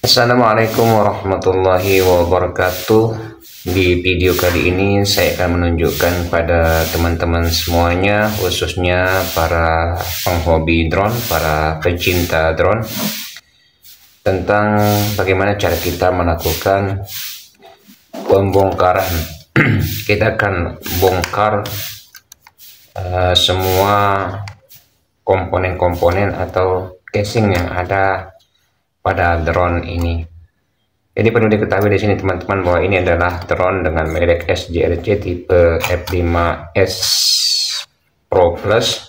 Assalamualaikum warahmatullahi wabarakatuh. Di video kali ini saya akan menunjukkan pada teman-teman semuanya, khususnya para penghobi drone, para pecinta drone, tentang bagaimana cara kita melakukan pembongkaran. Kita akan bongkar semua komponen-komponen atau casing yang ada pada drone ini. Jadi perlu diketahui di sini teman-teman bahwa ini adalah drone dengan merek SJRC tipe F5S Pro Plus.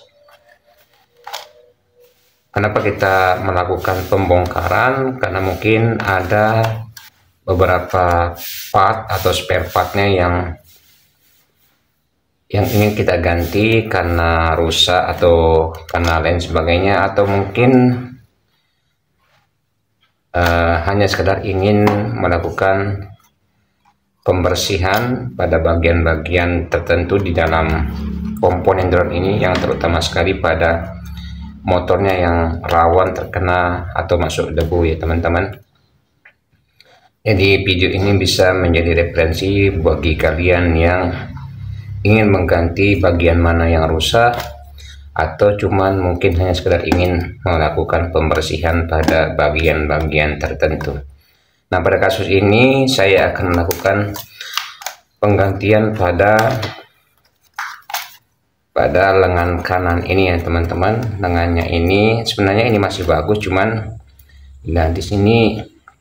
Kenapa kita melakukan pembongkaran? Karena mungkin ada beberapa part atau spare partnya yang ingin kita ganti karena rusak atau karena lain sebagainya, atau mungkin hanya sekedar ingin melakukan pembersihan pada bagian-bagian tertentu di dalam komponen drone ini, yang terutama sekali pada motornya yang rawan terkena atau masuk debu ya teman-teman. Jadi video ini bisa menjadi referensi bagi kalian yang ingin mengganti bagian mana yang rusak, atau cuman mungkin hanya sekedar ingin melakukan pembersihan pada bagian-bagian tertentu. Nah, pada kasus ini saya akan melakukan penggantian pada lengan kanan ini ya teman-teman. Lengannya ini sebenarnya ini masih bagus, cuman nah di sini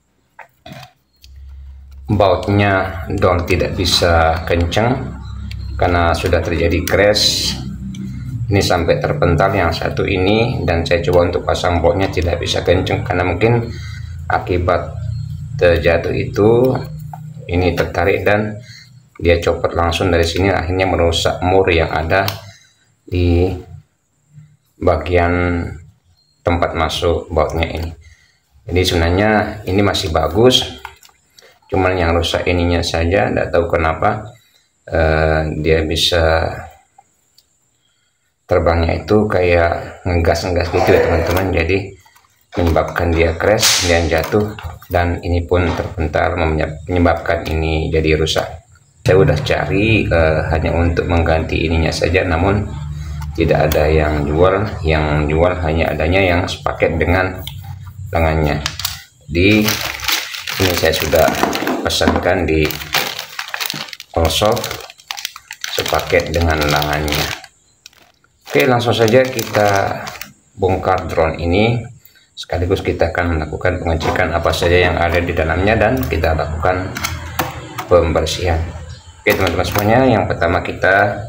bautnya down tidak bisa kencang karena sudah terjadi crash. Ini sampai terpental yang satu ini, dan saya coba untuk pasang bautnya tidak bisa kenceng karena mungkin akibat terjatuh itu ini tertarik dan dia copot langsung dari sini, akhirnya merusak mur yang ada di bagian tempat masuk bautnya ini. Jadi sebenarnya ini masih bagus, cuman yang rusak ininya saja. Tidak tahu kenapa dia bisa terbangnya itu kayak ngegas gitu ya teman-teman, jadi menyebabkan dia crash dan jatuh, dan ini pun terpental menyebabkan ini jadi rusak. Saya udah cari hanya untuk mengganti ininya saja, namun tidak ada yang jual hanya adanya yang sepaket dengan lengannya. Di ini saya sudah pesankan di Allshop sepaket dengan lengannya. Oke, langsung saja kita bongkar drone ini, sekaligus kita akan melakukan pengecekan apa saja yang ada di dalamnya dan kita lakukan pembersihan. Oke teman-teman semuanya, yang pertama kita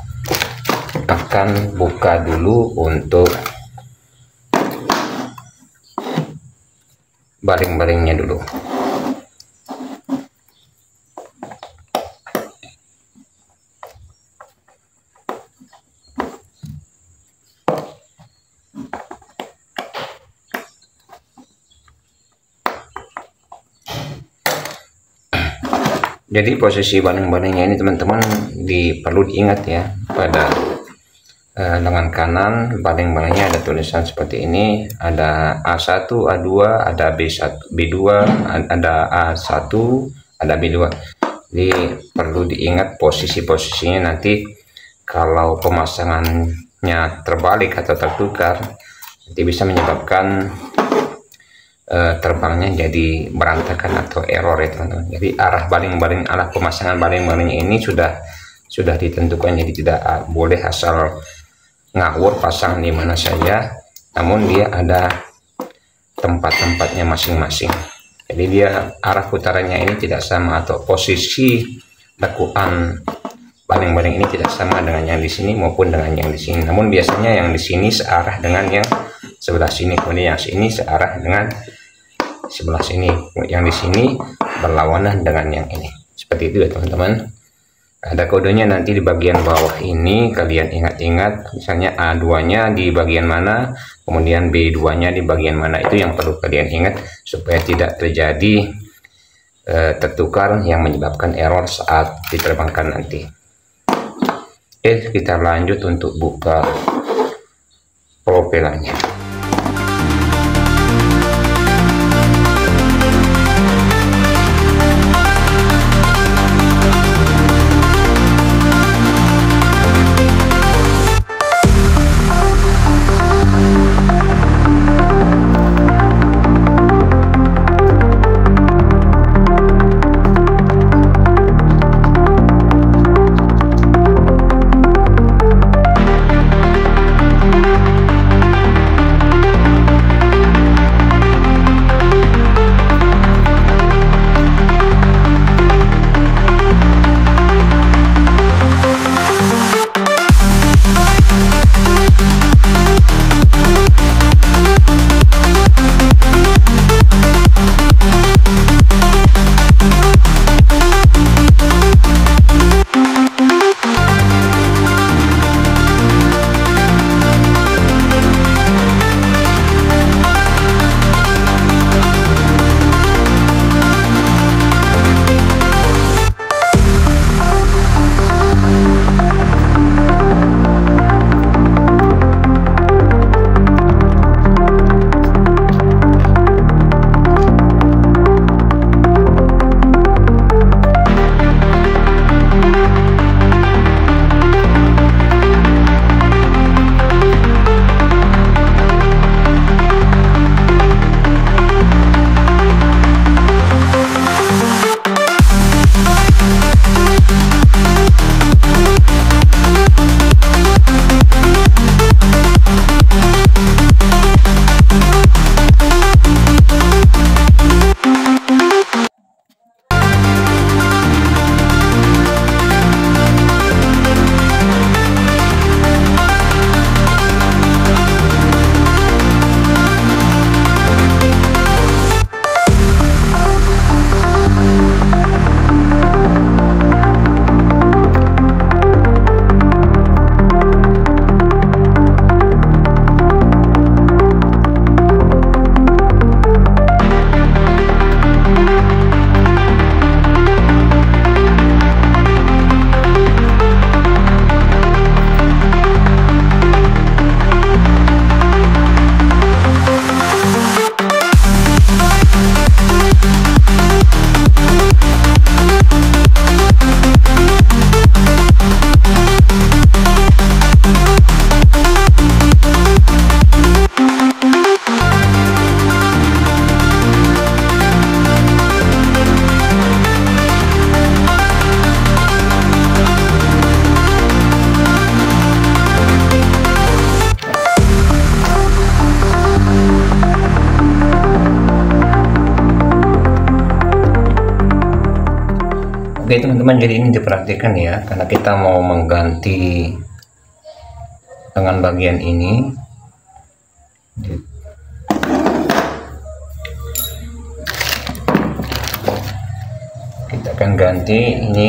akan buka dulu untuk baling-balingnya dulu. Jadi posisi baling-balingnya ini teman-teman perlu diingat ya, pada lengan kanan baling-balingnya ada tulisan seperti ini, ada A1, A2, ada B1, B2, ada A1, ada B2. Jadi perlu diingat posisi-posisinya, nanti kalau pemasangannya terbalik atau tertukar nanti bisa menyebabkan terbangnya jadi berantakan atau error ya teman-teman. Jadi arah pemasangan baling-balingnya ini sudah ditentukan, jadi tidak boleh asal ngawur pasang di mana saja, namun dia ada tempat-tempatnya masing-masing. Jadi dia arah putarannya ini tidak sama, atau posisi lekukan baling-baling ini tidak sama dengan yang di sini maupun dengan yang di sini. Namun biasanya yang di sini searah dengan yang sebelah sini, kemudian yang sini searah dengan sebelah sini, yang di sini berlawanan dengan yang ini. Seperti itu ya teman-teman. Ada kodenya nanti di bagian bawah ini, kalian ingat-ingat, misalnya A2-nya di bagian mana, kemudian B2-nya di bagian mana, itu yang perlu kalian ingat supaya tidak terjadi tertukar yang menyebabkan error saat diterbangkan nanti. Oke, kita lanjut untuk buka propelannya. Oke teman-teman, jadi ini diperhatikan ya, karena kita mau mengganti dengan bagian ini. Kita akan ganti ini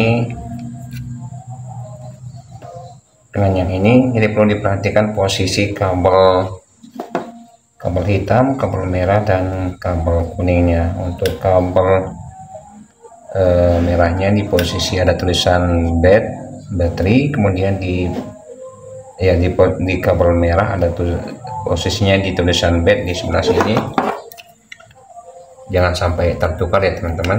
dengan yang ini. Jadi perlu diperhatikan posisi kabel hitam, kabel merah, dan kabel kuningnya. Untuk kabel merahnya di posisi ada tulisan battery, kemudian di kabel merah ada posisinya di tulisan bed di sebelah sini. Jangan sampai tertukar ya teman-teman.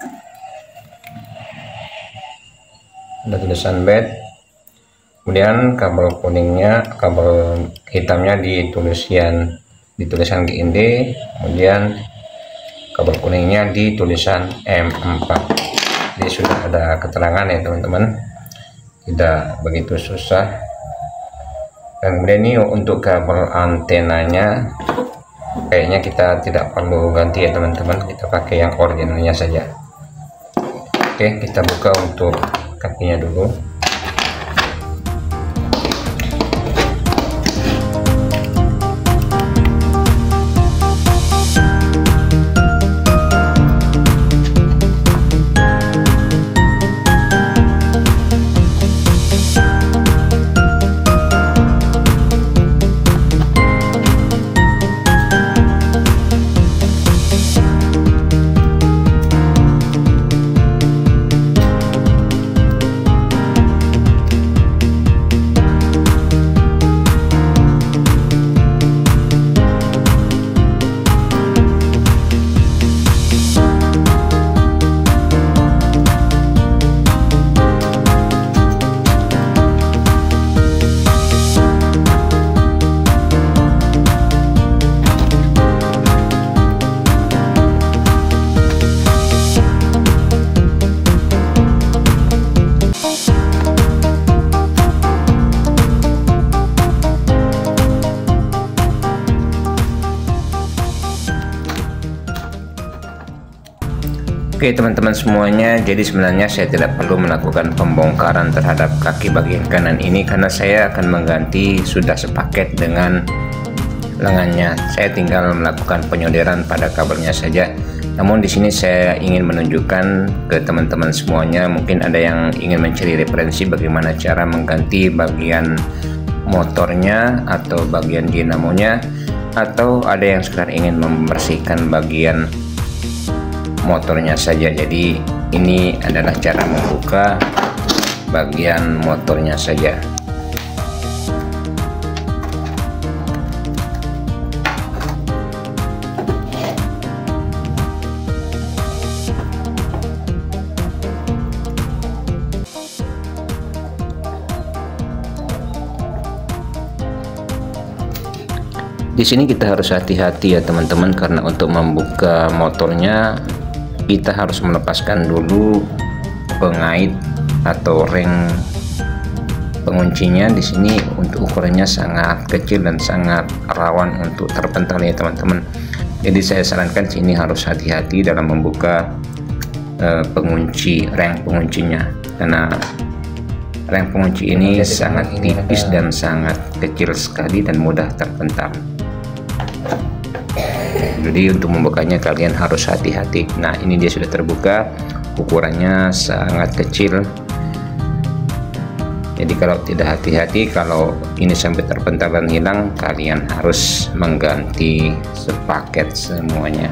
Ada tulisan bed, kemudian kabel kuningnya, kabel hitamnya di tulisan GND, kemudian kabel kuningnya di tulisan M4. Jadi sudah ada keterangan ya teman-teman, tidak begitu susah. Dan kemudian ini untuk kabel antenanya, kayaknya kita tidak perlu ganti ya teman-teman, kita pakai yang originalnya saja. Oke, kita buka untuk kakinya dulu. Oke teman-teman semuanya, jadi sebenarnya saya tidak perlu melakukan pembongkaran terhadap kaki bagian kanan ini karena saya akan mengganti sudah sepaket dengan lengannya. Saya tinggal melakukan penyolderan pada kabelnya saja. Namun di sini saya ingin menunjukkan ke teman-teman semuanya, mungkin ada yang ingin mencari referensi bagaimana cara mengganti bagian motornya atau bagian dinamonya, atau ada yang sekedar ingin membersihkan bagian motornya saja. Jadi ini adalah cara membuka bagian motornya saja. Di sini kita harus hati-hati ya teman-teman, karena untuk membuka motornya kita harus melepaskan dulu pengait atau ring penguncinya. Di sini untuk ukurannya sangat kecil dan sangat rawan untuk terpental ya teman-teman. Jadi saya sarankan sini harus hati-hati dalam membuka pengunci, ring penguncinya, karena ring pengunci ini sangat tipis dan sangat kecil sekali dan mudah terpental. Jadi untuk membukanya kalian harus hati-hati. Nah ini dia sudah terbuka, ukurannya sangat kecil. Jadi kalau tidak hati-hati, kalau ini sampai terpental dan hilang, kalian harus mengganti sepaket semuanya.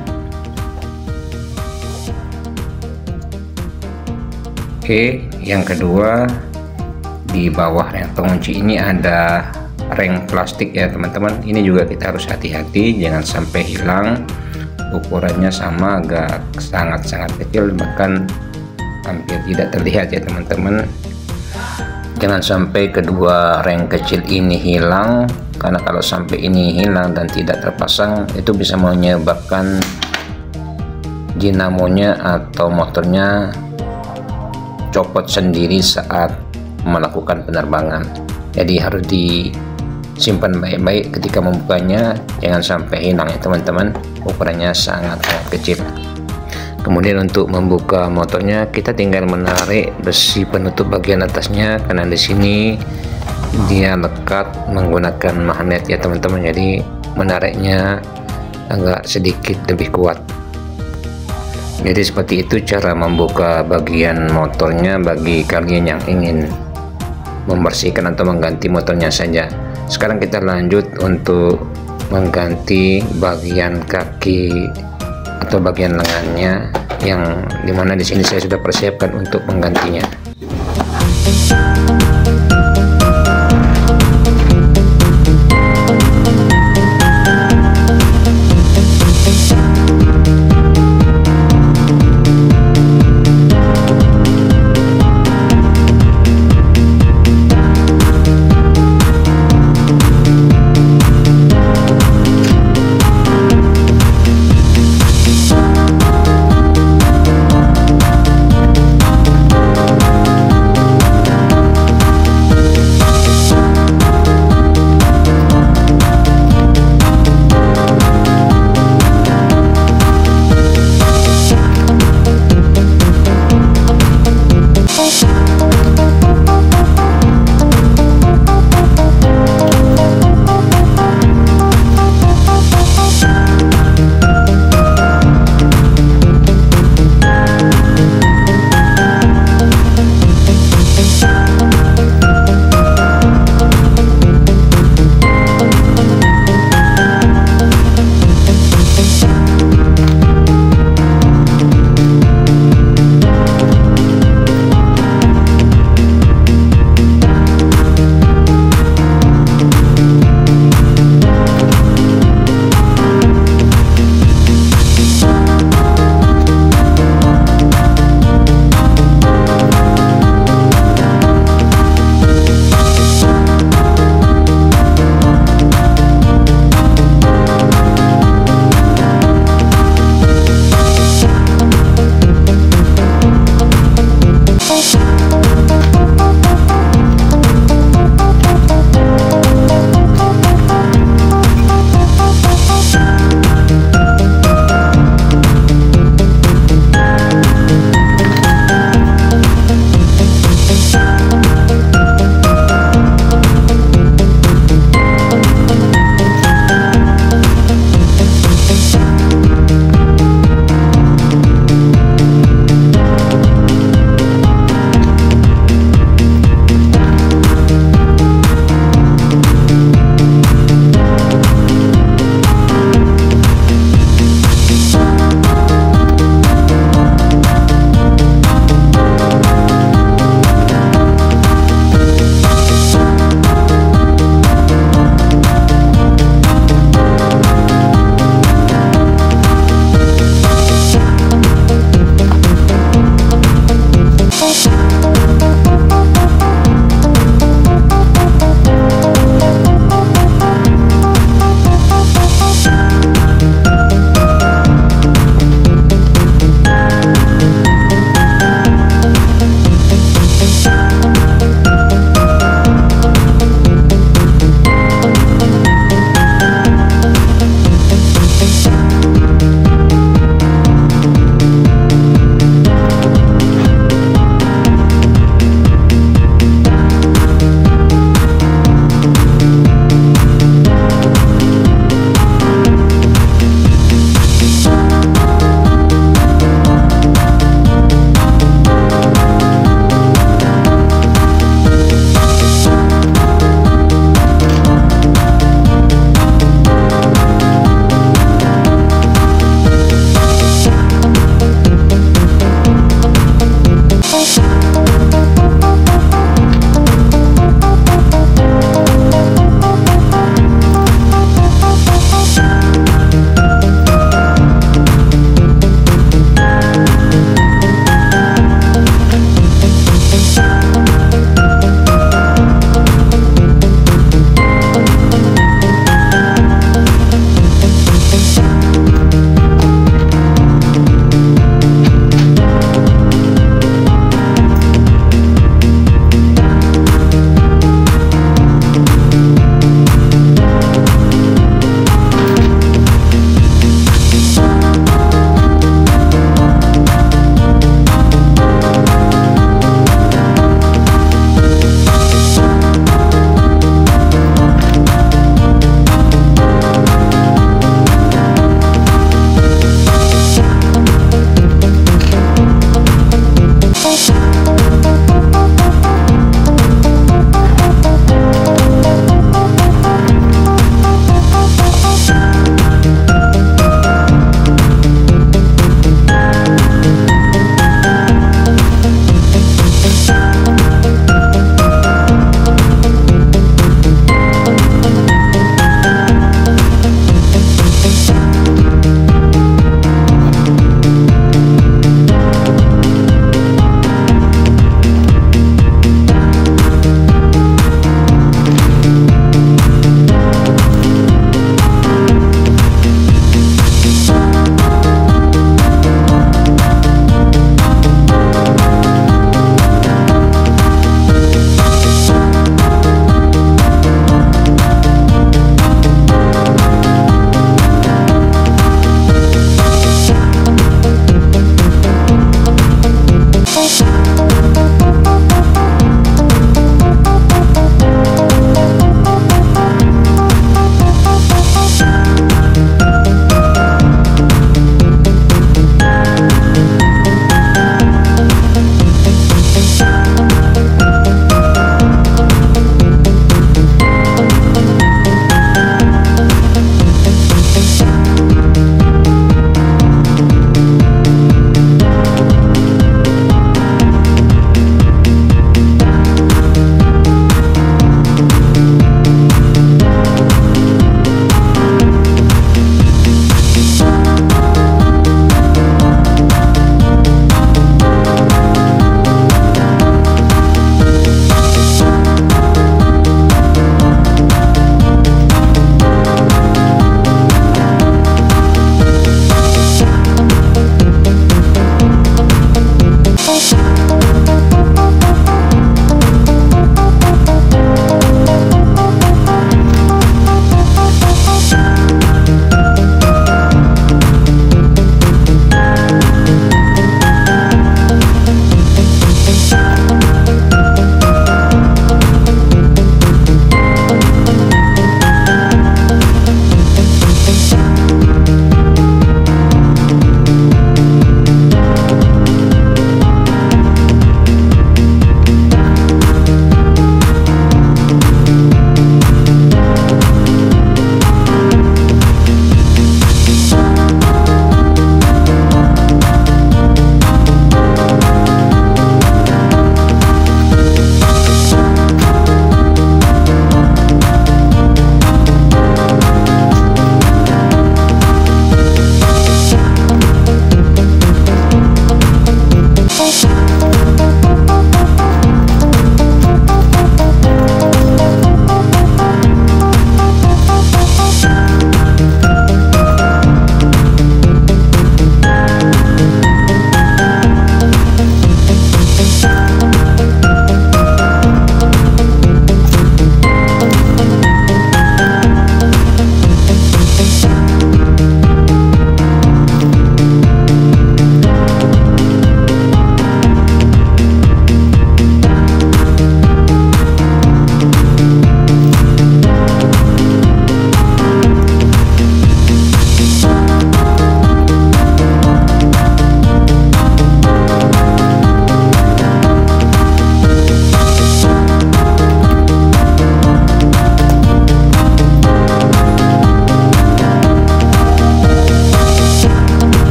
Oke, yang kedua, di bawah ring pengunci ini ada ring plastik ya teman-teman. Ini juga kita harus hati-hati, jangan sampai hilang. Ukurannya sama, agak sangat-sangat kecil, bahkan hampir tidak terlihat ya teman-teman. Jangan sampai kedua ring kecil ini hilang, karena kalau sampai ini hilang dan tidak terpasang, itu bisa menyebabkan dinamonya atau motornya copot sendiri saat melakukan penerbangan. Jadi harus disimpan baik-baik ketika membukanya, jangan sampai hilang ya teman-teman. Ukurannya sangat kecil. Kemudian untuk membuka motornya kita tinggal menarik besi penutup bagian atasnya, karena di sini dia lekat menggunakan magnet ya teman-teman, jadi menariknya agak sedikit lebih kuat. Jadi seperti itu cara membuka bagian motornya bagi kalian yang ingin membersihkan atau mengganti motornya saja. Sekarang kita lanjut untuk mengganti bagian kaki atau bagian lengannya, yang dimana di sini saya sudah persiapkan untuk menggantinya.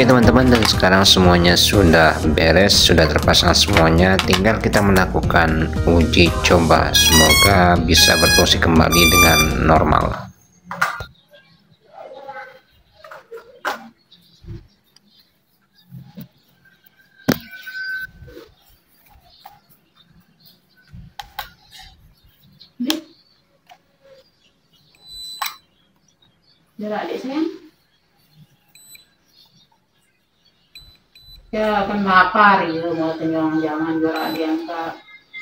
Oke teman-teman, dan sekarang semuanya sudah beres, sudah terpasang semuanya, tinggal kita melakukan uji coba. Semoga bisa berfungsi kembali dengan normal. Jarak adik sayang. Ya kan lapar ya, mau tinggal jangan jarak diangkat.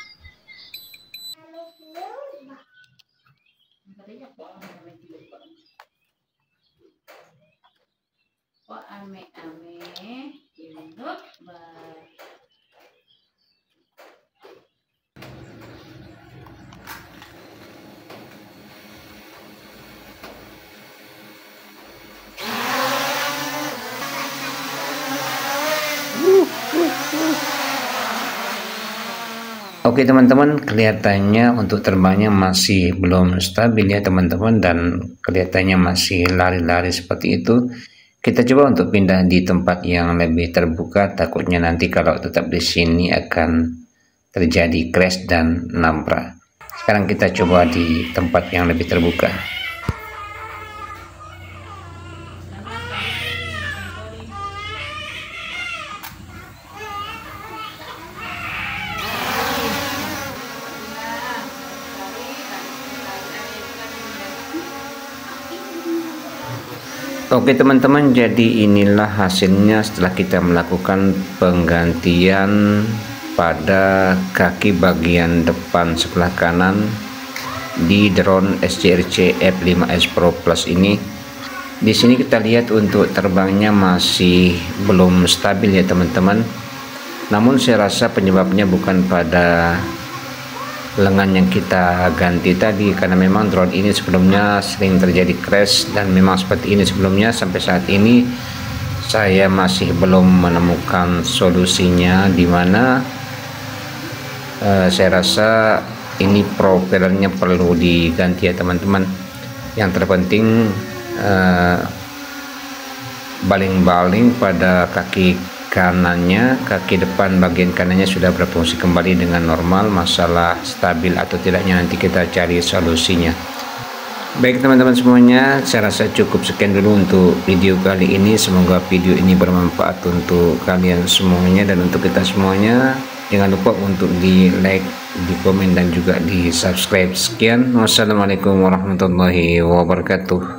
Oh ame-ame induk bar. Oke teman-teman, kelihatannya untuk terbangnya masih belum stabil ya teman-teman, dan kelihatannya masih lari-lari seperti itu. Kita coba untuk pindah di tempat yang lebih terbuka, takutnya nanti kalau tetap di sini akan terjadi crash dan nabrak. Sekarang kita coba di tempat yang lebih terbuka. Oke teman-teman, jadi inilah hasilnya setelah kita melakukan penggantian pada kaki bagian depan sebelah kanan di drone SCRC F5S Pro Plus ini. Di sini kita lihat untuk terbangnya masih belum stabil ya teman-teman. Namun saya rasa penyebabnya bukan pada lengan yang kita ganti tadi, karena memang drone ini sebelumnya sering terjadi crash dan memang seperti ini sebelumnya. Sampai saat ini saya masih belum menemukan solusinya, dimana saya rasa ini propellernya perlu diganti ya teman-teman. Yang terpenting baling-baling pada kaki kanannya, kaki depan bagian kanannya sudah berfungsi kembali dengan normal. Masalah stabil atau tidaknya nanti kita cari solusinya. Baik teman-teman semuanya, saya rasa cukup sekian dulu untuk video kali ini. Semoga video ini bermanfaat untuk kalian semuanya dan untuk kita semuanya. Jangan lupa untuk di like, di komen dan juga di subscribe. Sekian, wassalamualaikum warahmatullahi wabarakatuh.